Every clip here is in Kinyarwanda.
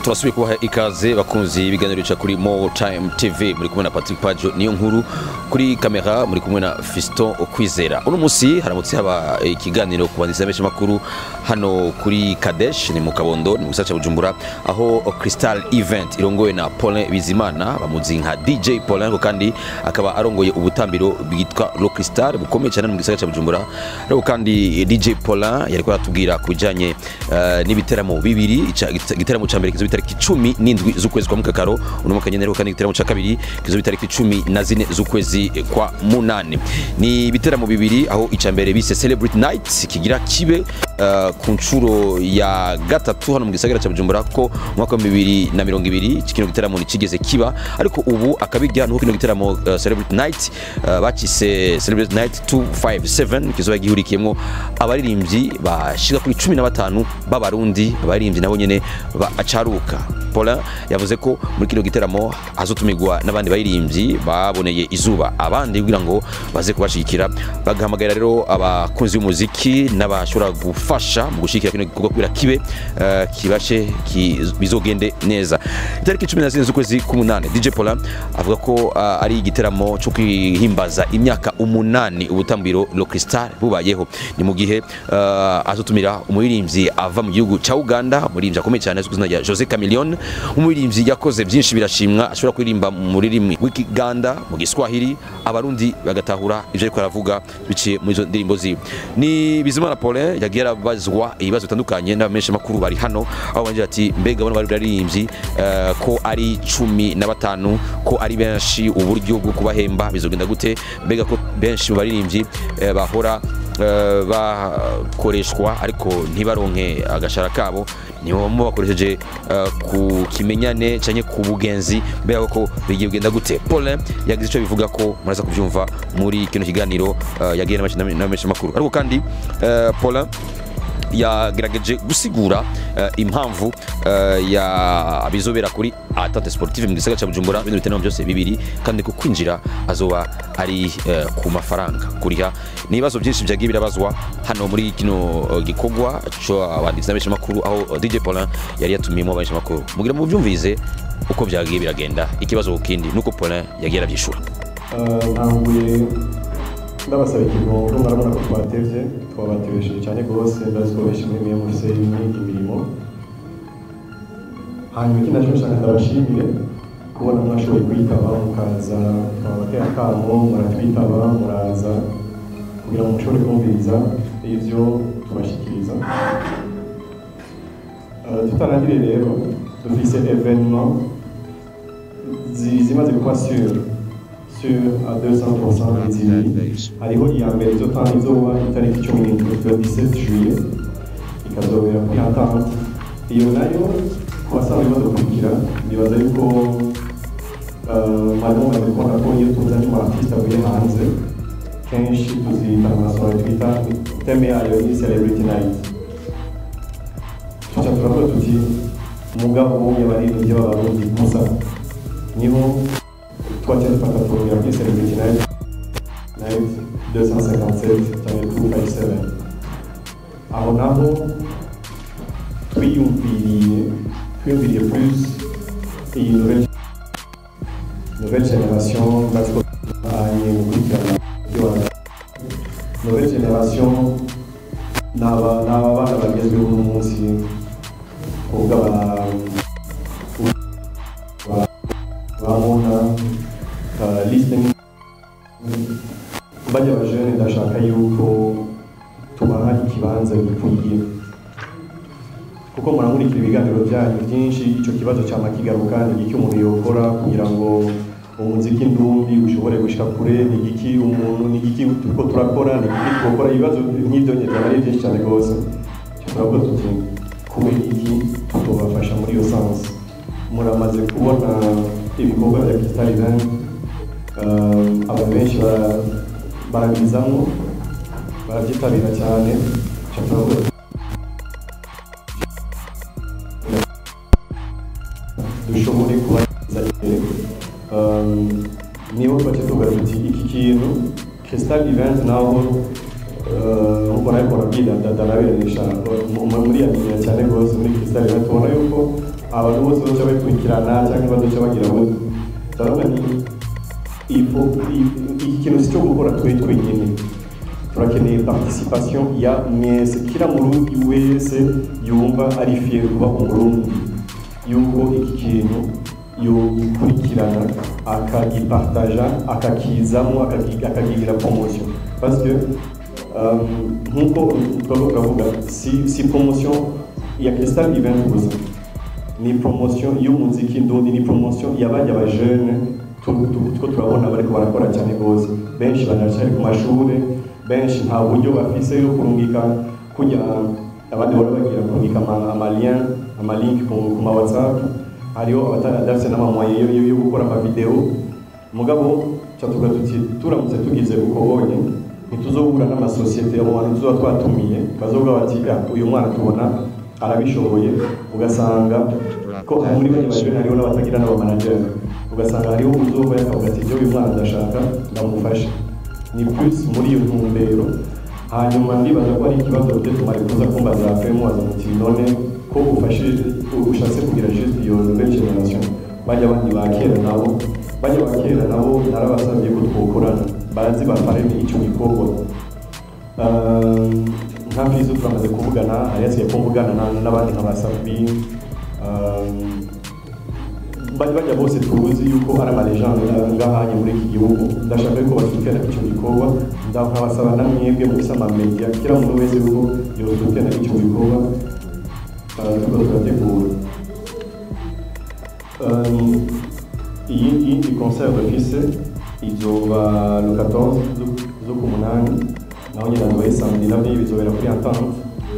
turasubiye kubaha ikaze bakunzi ibiganiro cya kuri More Time TV muri kumwe na Patrick Pajo niyo nkuru kuri kamera muri kumwe na Fiston Okwizera. Uno musi haramutse haba ikiganiro kubanditse mesha makuru hano kuri Kadesh ni mu Kabondo ni musacha Bujumbura aho Crystal Event irongoye na Paulin Bizimana bamuzi nka DJ Paulin kandi akaba arongoye ubutambiro bwitwa Lo Crystal bukomeye cyane mu gisagara cya Bujumbura. Rero kandi DJ Paulin yariko atubwira kujanye n'ibiteramo bibiri igiteramo ca mbere kizo bitariki 17 z'ukwezi kwa mukakaro uno mukanyenero kandi igiteramo ca kabiri kizo bitariki 14 z'ukwezi kwa munane. Ni ibiteramo bibiri aho ica mbere bise Celebrate Night kigira kibe ku ncuro ya gatatu hano mu gisagara cya Bujumbura ko mwaka wa 2020 kino giteramo ni kigeze kiba ariko ubu akabijya nuko kino giteramo Celebrate Night bakise Celebrate Night 257 kizo yagihurikiyemo abaririmbyi bashika kuri 15 b'abarundi abaririmbyi nabo nyene acaruka. Paulin yavuze ko muri kino giteramo azotumigwa n'abandi baririmbyi baboneye izuba abandi kugira ngo baze kubashikira bagahamagara rero abakunzi b'umuziki n'abashobora gufasha mu gushikira kino gikorwa kugira kibe kibashe bizogende neza. Itariki 14 z'ukwezi k'umunane DJ Paulin avuga ko ari igiteramo cyo kwihimbaza imyaka 8 ubutambiro Lo Crystal bubayeho. Ni mu gihe azotumira umuririmbyi ava mu gihugu ca Uganda umuririmbyi akomeye cyane azwi na Jose Chameleone umuririmbyi yakoze byinshi birashimwa ashobora kuririmba mu rurimi rw'Ikiganda mu Giswahili abarundi bagatahura ivyo ariko aravuga biciye muri izo ndirimbo ziwe. Ni Bizimana Paulin yagiye arabazwa ibibazo bitandukanye n'abamesha makuru bari hano aho banje ati mbega bano bari baririmbyi ko ari 15 ko ari benshi uburyo bwo kubahemba bizogenda gute mbega ko benshi baririmbyi bahora bakoreshwa ariko ntibaronke agashara kabo niho mu bakoresheje ku kimenyane cyane ku bugenzi mbega ko bigiye kugenda gute. Paulin yagize ico bivuga ko muraza kubyumva muri kino kiganiro yagiye n'amesha makuru ariko kandi Paulin yagerageje gusigura impamvu ya bizobera kuri Attente Sportive mu gisagara cya Bujumbura bino bitano byose bibiri kandi ko kwinjira azoba ari ku mafaranga kuriha nibazo byinshi byagiye birabazwa hano muri kino gikogwa cyo abanditsi n'abesha makuru aho DJ Paulin yari yatumiyemo abesha makuru mugira mu byumvize uko byagiye biragenda ikibazo kindi nuko Paulin yagiye arabyishura. Ntanguye ndabasaba ikigongo murabona ko twatevye twabatebesheje cyane gose ndazikoresha muri mufise imirimo hanyuma ikindi naco nshaka ndabashimire kubona mwashoboye kwitaba mukaza twabatera akamo muratwitaba muraza kugira ngo mushobore kumviriza ivyo tubashikiriza. Tutarangire rero dufise événement zimaze kuba sur à 200% d'idées. Hariho iya mbere izoba itariki 17 juillet ikazobera kuri Attente. Iyo nayo kubasaba bazokurikira nibaza yuko marimo bazikora ko iyo tuzanye mu artiste avuye hanze kenshi tuzita amasoro twita teme yayo ni Celebrity Night. Tuca turavuga tuti umugabo y'abaririmbyi b'abarundi gusa niho twajya dufata porogaramu ya Celebrity Night 257 cyangwa 257 aho naho twiyumviriye plus iyi nouvelle génération nouvelle génération n'abana bagezweho uno munsi kuvuga bamona listening bajya abajene ndashaka yuko tubaha ikibanza gikwiye kuko muramurikira ibiganiro byanyu byinshi icyo kibazo cyama kigaruka ni iki umuntu yokora kugira ngo umuziki ndumbi ushobore gushika kure ni iki umuntu ni iki tuko turakora ni iki twokora ibibazo nk'ibyo nyine byinshi cyane gose turavuga tuti kube iki tubafasha muri iyo sense. Muramaze kubona ibikorwa bya Crystal Event abantu benshi barabizamo barabyitabira cyane dushobore kubaza imbere niba twaje tuvuga tuti iki kintu Crystal Event naho nkuko nayo barabwira ndanabereresha muri ya cyane gose muri Crystal Event tubona yuko abantu bose baca bakurikirana cyangwa baduca bagira ngo ndavuga ni iki kintu si cyo gukora twenyine turakeneye participation ya mwese kila murundi wese yumva ari fier kuba umurundi yuko iki kintu yokurikirana akagipartaja akakizamo akagigira promotion parce que nkuko twavuga si promotion ya Crystal Event gusa ni promotion y'umuziki ndundi ni promotion y'abajya ba jeune two turabona bariko barakora cyane gose benshi banashari ku mashure benshi nta buryo bafise yo kurungika kujya abandi bari bagira kurungika amalink ku ma WhatsApp hariho abatadafise n'amamoye yo gukora ama video mugabo cyatuga turamutse tugize uko bonye ntituzobura n'amasosiyete abo bantu tuzoba twatumiye bazovuga bati uyu mwana tubona arabishoboye ugasanga ko muri bane bajwe hariho n'abatagira n'abamanager ugasanga hariho uzoba yakavuga ati uyu mwana ndashaka ndamufasha ni plus muri iyo ntumbero hanyuma ndibaza ko ari ikibazo cyo tumari kuza kumbaza FM waza muti none ko ufashije ushatse kugira juste iyo nouvelle generation bajya bandi bakera nabo narabasabye ko twokorana bazi bafarene icyo gikorwa nka fizo turamaze kuvugana aretse ko mvugana n'abandi nk'abasafi bajya bose tuzi yuko ari amalejande ngahanye muri iki gihugu ndashaka ko basutera icyo gikorwa ndabasaba namwebwe mu bisama media kira umuntu wese uko yosutera icyo gikorwa turategura iyi concert d'office izoba le 14 z'uku munani naho nyine ndoye samedi nabyo bizobera kuri Entente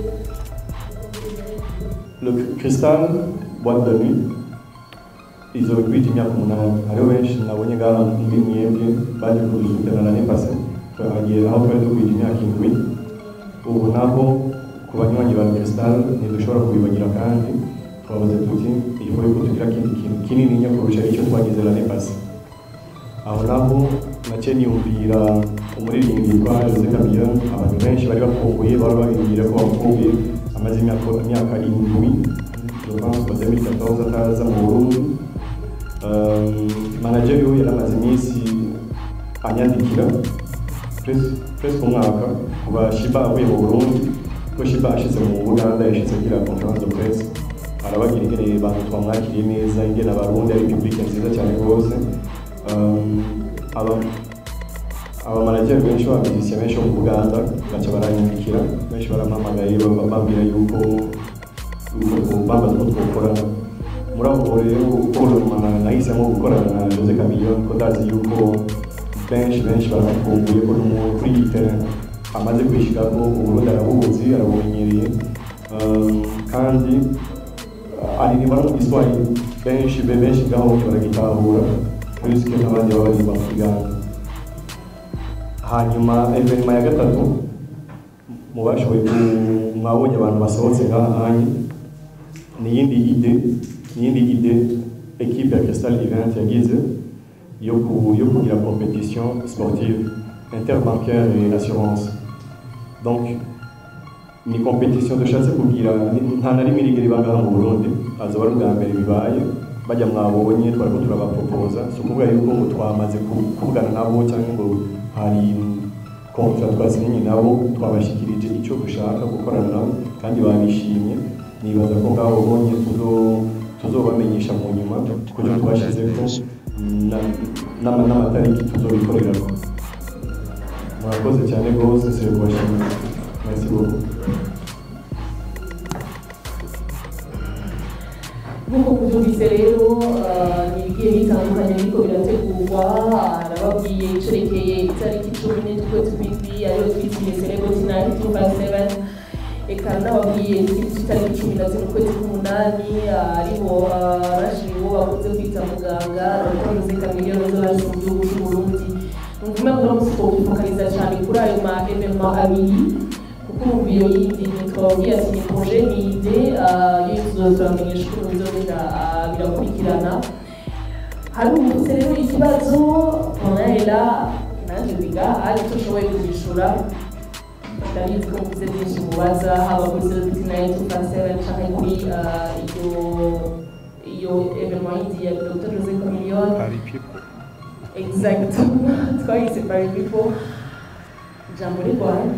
le Crystal boîte de nuit izoba kuri imyaka 8 hariho benshi nabonye ngaha muri mwebwe baje kudusukana na nepase twagiye aho twari dukwiye imyaka 7 ubu naho ku banywanyi ba Crystal ntidushobora kubibagira kandi twabaze tuti iyo ko tugira kintu kinini nya kurusha icyo twagize la nepase aho naho nace niyumvira umuririmbyi kwa Jose Camilla abantu benshi bari bakumbuye bari babibwira ko bakumbuye amaze imyaka 7 je pense que 2014 ataza mu Burundi manager yo yaramaze iminsi anyandikira presque umwaka kuba Shiba avuye mu Burundi ko Shiba ashize mu Uganda yashize kira conference de presse arabagira ingene abantu twamwakiriye neza ingene abarundi ari public nziza cyane rwose aba manager benshi b'abamisiyoni benshi mu Uganda baca baranyandikira benshi barampamagaye bababwira yuko bambaza ko twokorana muri abo rero uko nahisemo gukorana na Jose Camilla ko ndazi yuko benshi barakumbuye ko n'umuntu kuri iyi terrain amaze kwishikako Uburundi arabuzi arabumenyereye kandi ari ni bari mu Kiswahili benshi ngaho baragitahura puisque n'abandi bari bakigana hanyuma evenement ya gatatu mubashoboye mwabonye abantu basohotse ngaha ni yindi ide equipe ya Crystal Event yagize yo kugira compétition sportive interbancaire et assurance donc ni compétition dushatse kugira nta na rimwe rigera ibanga mu Burundi azoba ari bwa mbere bibaye bajya mwabonye twariko turabaproposa so kuvuga yuko ngo twamaze kuvugana nabo cyangwa ngo hari contrat twasinye nabo twabashikirije icyo dushaka gukorana nabo kandi babishimye nibaza ko ngaho bonye tuzobamenyesha mu nyuma kuko twashize ko n'amatariki tuzobikorerako murakoze cyane rwose se kubashimira merci beaucoup nk'uko kubyumvise rero ni ibigiye bitandukanye ariko birategurwa arababwiye icerekeye itariki 10 z'ukwezi kw'indwi ariyo twitiriye Celebrity Night 257 eka nababwiye itariki 10 z'ukwezi k'umunani ariho rashiriwo bakunze kwita muganga Dr. Camilla Rose mu gihugu cy'u Burundi ngumva ko twofokaliza cyane kuri ayo ma evenement abiri kuko iyo yindi twabwiye ati ni projet ni idée y'izozamenyesha ko bizogenda birakurikirana hari umutse rero ikibazo Pamela nanjye biga ari tushoboye kubishura ndabizi ko muze byinshi mubaza haba kuri Celebrity Night 257 cyangwa kuri iyo iyo événement yindi ya Dr Jose Chameleone exactement twayise Party People jambo rwanda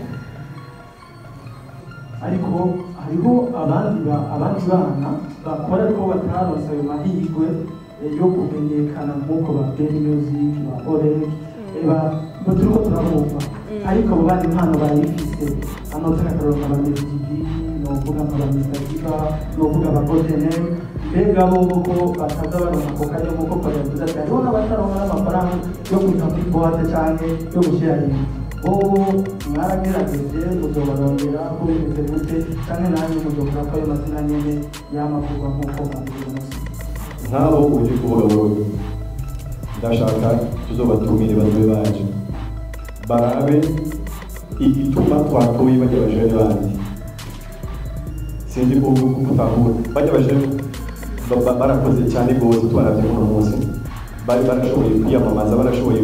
ariko hariho abandi bana bakora ariko bataronse ayo mahirwe yo kumenyekana nk'uko ba Daily Music ba Oreg turiko turabumva ariko abo bandi impano barayifise hano turakaronka ba Medi TV novuga nka ba Mr. Diva novuga ba Golden M mbega bo ko bataza baronka ako kanya nk'uko yavuze ati hariho n'abataronka n'amafaranga yo kuja muri boîte canke yo gushyira rimwe mwaragerageze muzobarondera ko bimeze gute canke nanjye muzokora ko ayo mazina nyene y'amavuga nk'uko mwavuze munsi nk'abo uje kuvuga wowe ndashaka tuzobatumire bazobe baje barabe igituma twatoye bajya bajene bandi sinzi ko gutahura bajya bajene barakoze cyane rwose twaravye uno munsi bari barashoboye kwiyamamaza barashoboye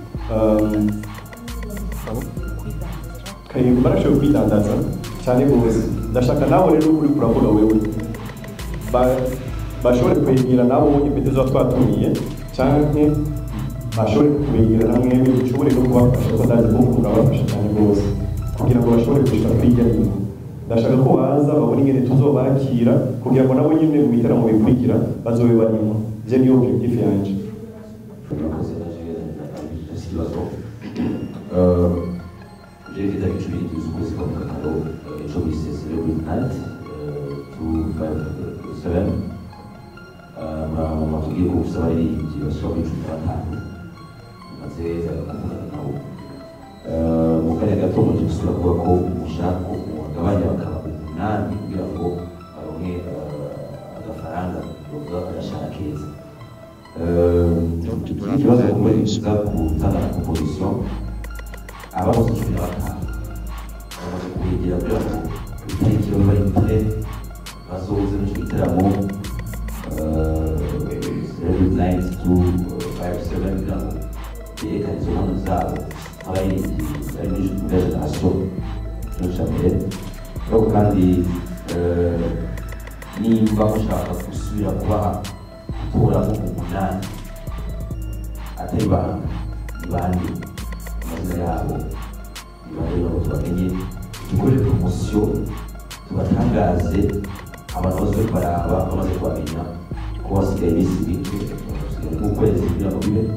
barashoboye kwidandaza cyane rwose ndashaka nawe rero uri kuravuga wewe bashobore kwegera nabo impete zo twatumiye cyane bashobore kwegera na mwemwe bishobore no kubafasha ko ndazi ko murabafasha cyane rwose kugira ngo bashobore gushika kwiga nyine ndashaka ko baza babone ingene tuzobakira kugira ngo nabo nyine mu bitaramo bikurikira bazobe barimo je niyo objectif yanje j'ai été habitué de ce que c'est comme cadeau et je me suis célébré night to 7 ma tugiye ko gusaba ari bashoboye cyane maze kuvugana nabo mu kanya gato mu gusura kuba ko ushaka ko bagabanya bakaba 8 kugira ngo baronke agafaranga yoga agashaka keza ikibazo kumuriza gutanga na composition abakoze cumi na batanu bamaze kubigira kugira ngo itariki baba bari kure bazoze mu gitaramo Celebrity Night 257 kugira ngo yerekane izo mpano zabo abaririmbyi bari muri generasiyo nyinshi mbere ariko kandi nimba mushaka gusubira kubaha gutoramo 8 atari bandi amazina yabo nibareba ngo tubamenye dukore promosiyo tubatangaze abantu bose baraba bamaze kubamenya ko basigaye bisi bike nk'ukwezi kugira ngo bibe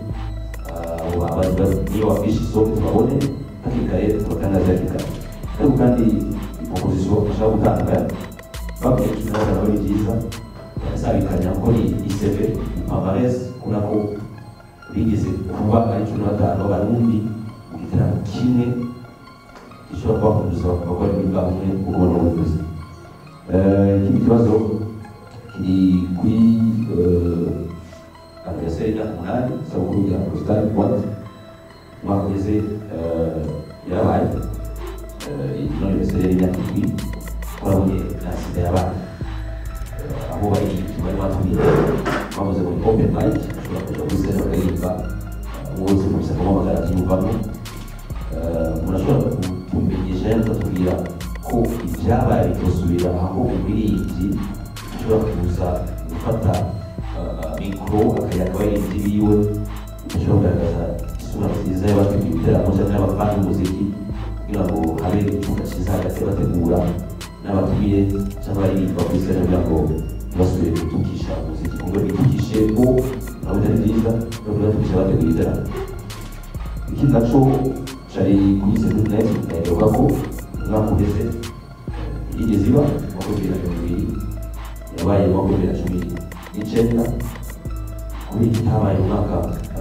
niyo wafishe isoko tubabone hakiri kare tubatangaze hakiri kare ariko kandi proposition bashaka gutanga babwiye cumi na batanu ari byiza barasabikanya kuko ni iseve palmarès kubona ko bigeze kuba ari cumi na batanu abarundi mu gitaramo kimwe gishobora kubahuza bakora ibintu bamwe kuko n'ubuvuzi ikindi kibazo kiri kuri anniversaire y'imyaka 8 isabukuru ya Prostar Boîte umwaka ugeze yarabaye ino anniversaire y'imyaka 7 twabonye na sida yabaye aho bari batumiye bavuze ngo open mic ushobora kuja kuri stage bakaririmba wose gusa kumamagara yumvamo murashobora kumenyesha mukatubwira ko ibyabaye bitosubira aho umuririmbyi ashobora kuza gufata mikoro akajya abaririmbyi biwe ashobora kugaragaza isura nziza y'abateguye ibiteramo cyangwa n'abafana b'umuziki kugira ngo habe icyumba cyiza hagati y'abategura n'abatumiye cyangwa abaririmba kuri stage kugira ngo ntibasubire gutukisha umuziki kuko bitukishe ko nabo atari byiza no kubatukisha abateguye ibiteramo ikindi naco cari kuri Celebrity Night ndaheruka ko umwaka ugeze yigeze iba mu 2020 yabaye mu 2019 kuri iki habaye umwaka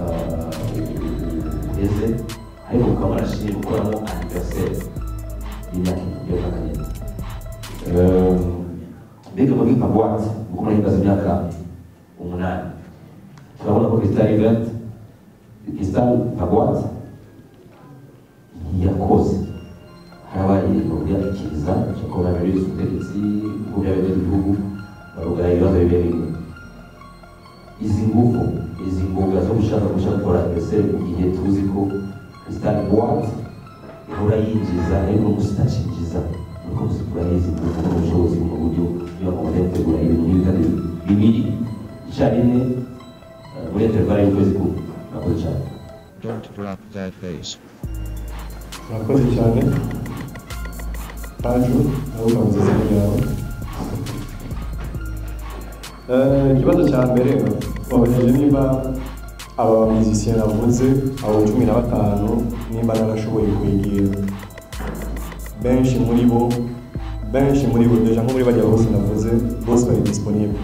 ugeze ariko ukaba warashimye gukoramo anniversaire y'imyaka nyine mbega muri nka boîte kuko murahimbaza imyaka 8 turabona ko Crystal Event Crystal nka boîte yakoze harabaye ubyakiriza cyakora bari ubutegetsi bw'abayobozi b'igihugu barugara ibibazo bibiri izi ngufu zo gushaka gukora anniversaire mu gihe tuzi ko Crystal Boîte ihora yinjiza ariko musitacinjiza nuko muzikura izi ngufu n'ubushobozi mu buryo niba mumaze gutegura ibintu nk'ibi kandi bibiri icyarimwe muri intervalle y'ukwezi kumwe. Murakoze cyane. Don't drop that bass. murakoze cyane Paju nawe ukamuze izina ryawe. Ikibazo cya mbere wabajije nimba aba musiciens navuze abo 15 nimba narashoboye kwegera benshi muri bo deja nko muri bajya bose navuze bose bari disponible.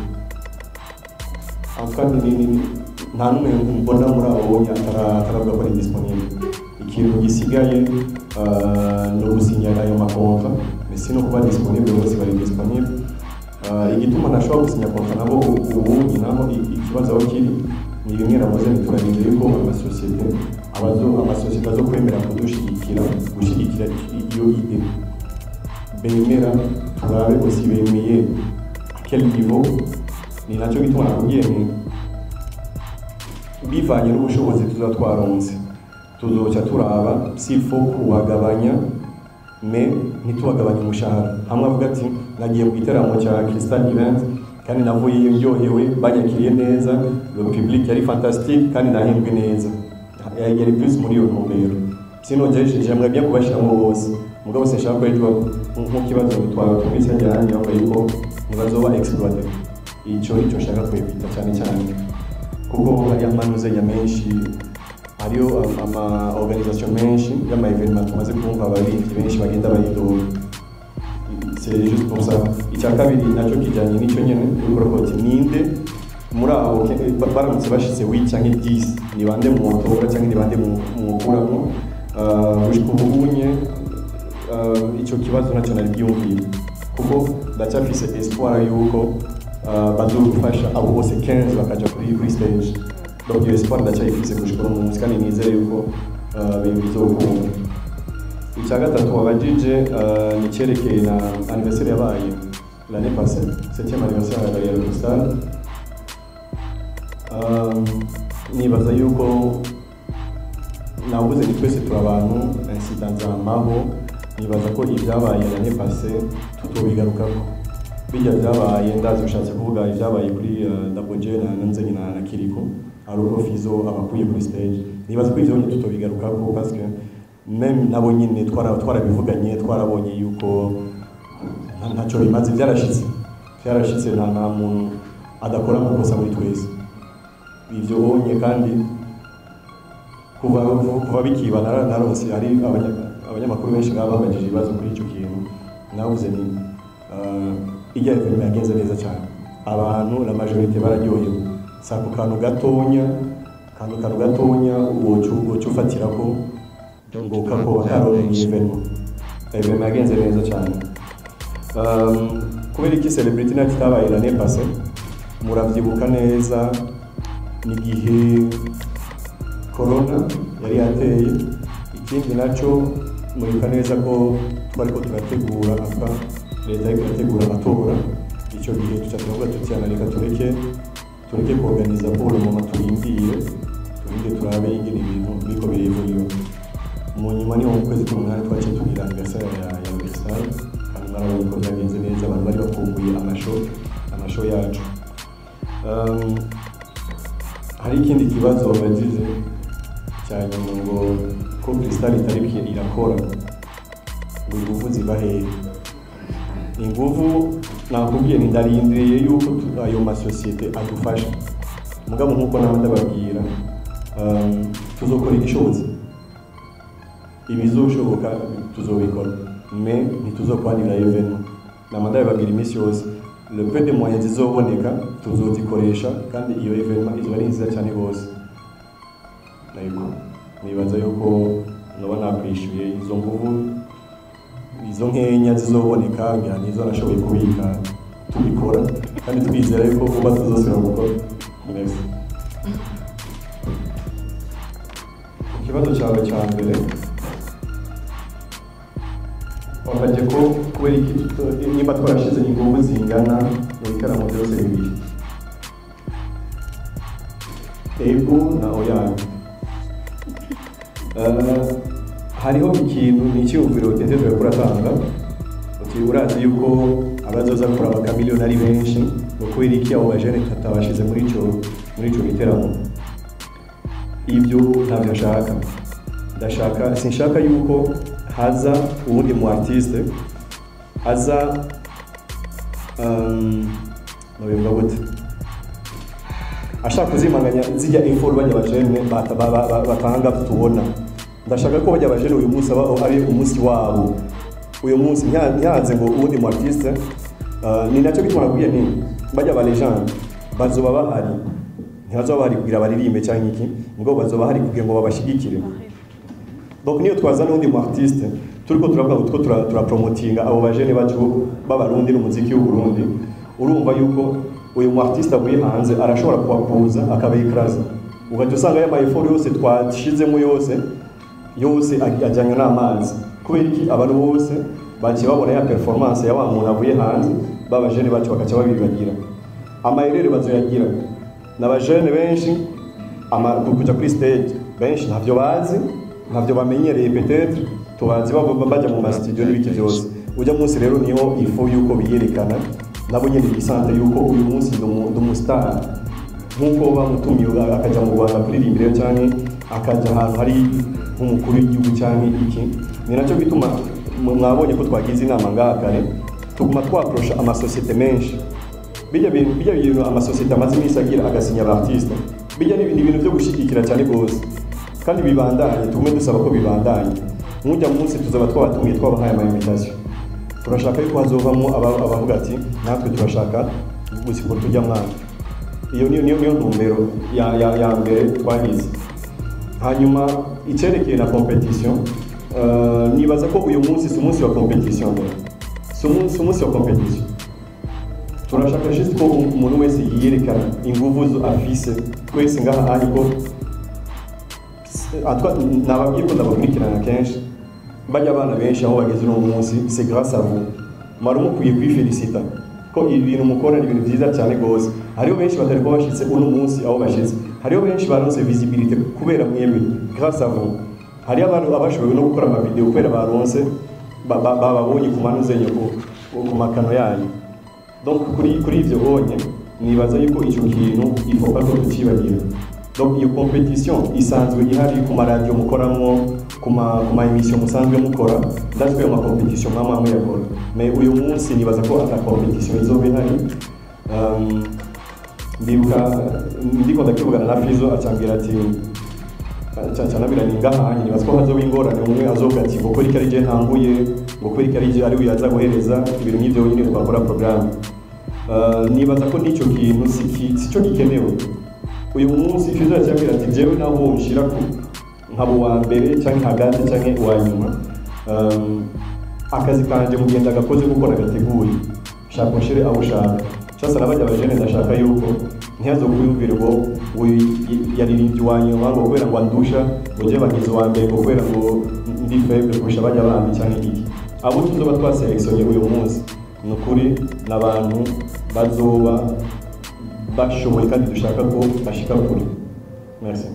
Nta n'umwe mbona muri abo ataravuga ko ari disponible. Ikintu gisigaye ni ugusinya ayo makontra mbese no kuba disponible bose bari disponible. Igituma ntashobora gusinya kontra nabo ubu naho ikibazo aho kiri ni bimwe navuze ntiturarindire yuko amasosiyete azo kwemera gushyigikira iyo ide bemera turabe gusa bemeye quel niveau. Ni nacyo gituma nakubwiye nti bivanye n'ubushobozi tuza twaronse tuzoca turaba s'il faut kubagabanya mais ntitubagabanya umushahara. Hamwe avuga ati nagiye mu giteramo cya Crystal Event kandi navuye ndyohewe banyakiriye neza, le public yari fantastique kandi nahembwe neza, yari plus muri iyo ntumbero. Sinogejeje jamwe bya kubashiramo bose mugabo se shaka kwejwa nk'ikibazo twatubise njyanye aho yuko nibazoba exploiter icyo shaka kwebita cyane kuko hari amanuze ya menshi, hariyo ama organisation menshi y'ama evenement tumaze kumva abarinzi benshi bagenda bayidoga. C'est juste pour ça. Icya kabiri nacyo kijyanye n'icyo nyene urukoti ninde muri abo baramutse bashitse 8 cyangwa 10 ni bande mu motora cyangwa ni bande mu kuramo ubunye icyo kibazo nacyo nari byumviye kuko ndacyafise espoir yuko bazogufasha abo bose 15 bakaja kuri stage. Donc iyo espoir ndacyayifise gushikora mu muzika ni nizere yuko bizokunda. Icya gatatu wabajije ni cyerekeye na anniversaire yabaye l'année passée, 7e anniversaire ya Crystal. Nibaza yuko navuze ni twese turi abantu incident zamaho, nibaza ko ibyabaye l'année passée tutobigarukako. Bijya byabaye ndazi ushatse kuvuga ibyabaye kuri Daboje na Nzenyi na Kiriko aruko Fizo abakuye kuri stage. Nibaza ko ivyo tutobigarukako parce que même nabo nyine twarabivuganye twarabonye yuko ntacyo bimaze byarashitse nta muntu adakora amakosa muri twese. Ivyo bonye kandi kuva bikiba naronse hari abanyamakuru benshi bababajije ibibazo kuri icyo kintu. Navuze ni ijya film yagenze neza cyane, abantu la majorité bararyohewe. Sa ku kantu gatonya uwo ufatira ko ngo kako haronye evenement yagenze neza cyane. Kubera iki celebrity night tabaye l'année passée muravyibuka neza n'igihe corona yari yateye. Ikindi naco muribuka neza ko twariko turategura aka leta yo gutegura amatora. Icyo gihe tuca turavuga tutyana reka tureke kuorganiza pour le moment, turinde turabe ingene ibintu biko birevuriwe. Mu nyuma niho mu kwezi k'umunani twaciye tugira anniversaire ya Crystal kandi narabonye ko byagenze neza, abantu bari bakumbuye amashow yacu. Hari ikindi kibazo bagize cyane ngo ko Crystal itariki irakora ngo ingufu ziba hehe. Ingufu nakubwiye ndarindiriye yuko ayo masosiyete adufasha mugabo nkuko nawe ndababwira tuzokora igishobotse, ibizoshoboka tuzobikora mais ntituzokwanira evenement. Namanda babwira iminsi yose le peu de moyens zizoboneka tuzozikoresha kandi iyo evenement izo ari nziza cyane bose. Nibaza yuko noba nakwishyuye izo nguvu izo nkenya zizoboneka ngira nizo nashoboye kubika tubikora kandi twizera yuko vuba tuzosubira gukora. Merci. Ikibazo cyawe cya mbere wabajye ko kubera iki niba twarashize ingufu zingana mu bitaramo byose bibiri ego na oya. Hariho ikintu ni icyumviro tete twe kuratanga urazi yuko abazoza gukora abakamiliyoni ari benshi ngo kubera iki abo bajene tutabashize muri ico giteramo. Ibyo ntabyo ndashaka sinshaka yuko haza uwundi mu artiste aza nobimba gute ashaka kuzimanganya zijya effort bajya bajene batanga tubona. Ndashaka ko bajya bajene uyu munsi ari umunsi wabo. Uyu munsi nyaze ngo uwundi mu artiste ni nacyo bituma kuye ni bajya ba legend bazoba bahari. Ntibazoba bahari kugira baririmbe cyangwa iki ngo bazoba bahari kugira ngo babashigikire. Donc niyo twazana undi mu artiste turiko turavuga utwo turapromotinga abo bajene bacu b'abarundi n'umuziki w'u Burundi, urumva yuko uyu mu artiste avuye hanze arashobora kubakuza akabayikaraza. Ugahita usanga ya effort yose twashizemo yose ajyanye n'amazi. Kubera iki abantu bose baciye babona ya performance ya wa muntu avuye hanze babajene bacu bakaca babibagira. Amayerere bazoyagira n'abajene benshi kuja kuri stage benshi ntavyo bazi, ntavyo bamenyereye peut-être tubazi bajya mu studio n'ibiki byose. Ujya munsi rero niho ifu yuko biyerekana nabo nyene bisante yuko uyu munsi ndo star nkuko bamutumye akaja mu Rwanda kuririmbira cyane akaja ahantu hari nk'umukuru w'igihugu cyane iki. Ni nacyo bituma mwabonye ko twagize inama ngaha kare tuguma twaprosha amasosiyete menshi. Bijya bintu amasosiyete amaze iminsi agira agasinya abartiste bijya n'ibindi bintu byo gushigikira cyane gose kandi bibandanye. Tugume dusaba ko bibandanye. Mujya munsi tuzaba twabatumiye twabahaye ama invitation. Turashaka yuko hazovamo abavuga ati natwe turashaka gusiko tujya mwana. Iyo niyo ntumbero ya mbere twagize. Hanyuma icyerekeye na competition nibaza ko uyu munsi si umunsi wa competition si umunsi wa competition. Turashaka juste ko umuntu wese yiyerekana inguvu afise twese ngaha ariko nababwiye ko ndabakurikirana kenshi bajya abana benshi aho bageze uno munsi c'est grâce à vous. Mwari mukwiye kwifelicita ko ibintu mukora ni ibintu byiza cyane gose. Hariho benshi batari ko bashitse uno munsi aho bashitse, hariho benshi baronse visibilité kubera mwemwe grâce à vous. Hari abantu abashoboye no gukora ama video kubera baronse babonye kumanuzenye ku makano yanyu. Donc kuri ivyo bonye nibaza yuko icyo kintu ifoka ko tukibagira. Donc iyo competition isanzwe ihari ku radio mukoramo kuma emission musanzwe mukora ndazwe yo ma competition mama yakora. Mais uyu munsi nibaza ko ata competition izobe ihari. Ndiko ndakivugana na Fizo acambira ati cyane ngaha nibaza ko hazoba ingorane umwe azoga ati ngo kuri kari je ntanguye ngo kuri kari je ari uyaza guhereza ibintu nk'ivyo nyine twakora program. Nibaza ko n'icyo kintu sico gikenewe. Uyu munsi Fizo acambira ati jewe naho nshira ku nkabo wa mbere cyangwa hagati cyangwa wa nyuma akazi kanje mugenda gakoze gukora gateguye shaka nshire abo shaka cyasa nabajya abajene ndashaka yuko ntiyazo kuyumvira ngo yaririmbye wanyu ngo kubera ngo andusha ngo je bagize wa mbere ngo kubera ngo ndi faible kurusha bajya bandi cyane iki. Abo tuzoba twaselectionye uyu munsi nukuri nabantu bazoba bashoboye kandi dushaka ko bashika kuri. Merci.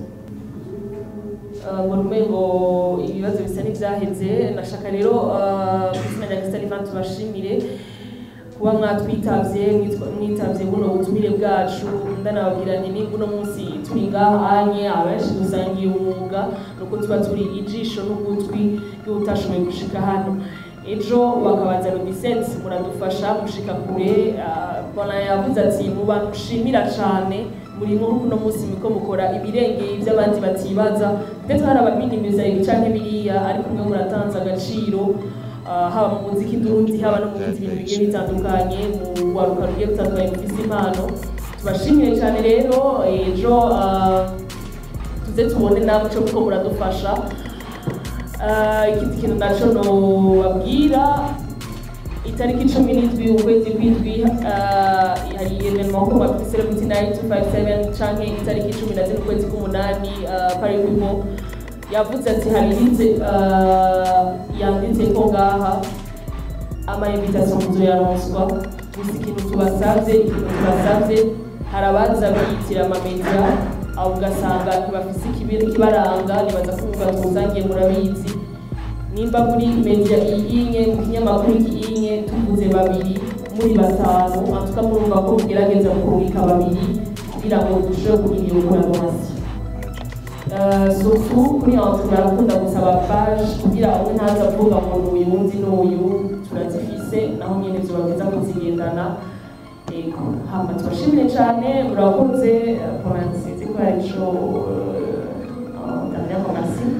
ngo ibibazo bisa n'ibyaheze. Nashaka rero kuzina rya Gisalivan tubashimire kuba mwitavye buno butumire bwacu. Ndanababwira nti buno munsi turi ngahanye abenshi dusangiye umwuga nuko tuba turi ijisho n'ugutwi y'utashoboye gushika hano. Ejo bakabaza Rudisent muradufasha gushika kure. Bona yavuze ati mu bantu ushimira cyane muri no munsi miko mukora ibirengeye by'abandi batibaza ndetse hari abaminimiza ibicanke biriya ariko mwe muratanze agaciro haba mu muziki ndurundi haba no mu bindi bintu bigiye bitandukanye mu waruka rugiye gutandukanye mufise impano. Tubashimiye cyane rero. Ejo tuze tubone namwe cyo kuko muradufasha. Ikindi kintu naco no babwira itariki 17 ukwezi kw'indwi hari evenement ko bafise Celebrity Night 257 canke itariki 10 ukwezi k'umunani Paris People yavuze ati hari yanditse ko ngaha ama invitation muzo yaronswa gusa ikintu tubasavye hari abaza biyitira ama media aho ugasanga ntibafise kibaranga nibaza kuvuga tusangiye murabizi nimba muri media iyinye mu kinyamakuru iyinye tuvuze babiri muri batanu antuka murumva ko mugerageza kurungika babiri kugira ngo dushobore kugira iyo collaboration surtout kuri entre barakunda gusaba page kugira ngo ntaza kuvuga ngo n'uyu wundi n'uyu turazifise naho nyene vyoba byiza kuzigendana yego hama tubashimire cyane murakoze poransize ko arico dernière remercie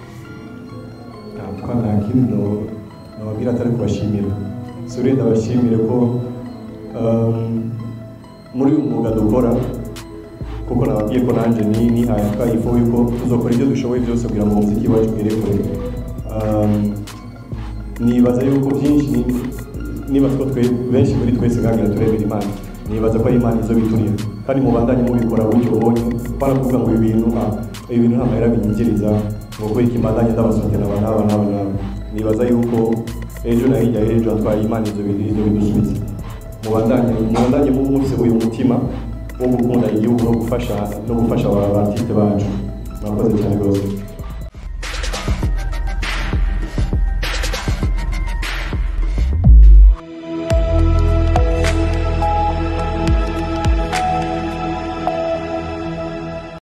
nta kindi nababwira atari kubashimira suri ndabashimire ko muri uyu mwuga dukora kuko nababwiye ko nanjye nihaye akayifo yuko tuzokora ibyo dushoboye byose kugira ngo umuziki wacu ugere kure nibaza yuko byinshi nibaza ko benshi muri twese nkagira turebera imana nibaza ko ari imana izo biturira kandi mubandanye mubikora gutyo ubonye barakuvuga ngo ibi bintu nta mahera binyinjiriza ngo kuri iki mbandanye ndabasotera n'aba nibaza yuko ejo na hirya y'ejo atwaye imana izo bidusubiza mubandanye mufise uyu mutima wo gukunda igihugu no gufasha abartiste bacu murakoze cyane rwose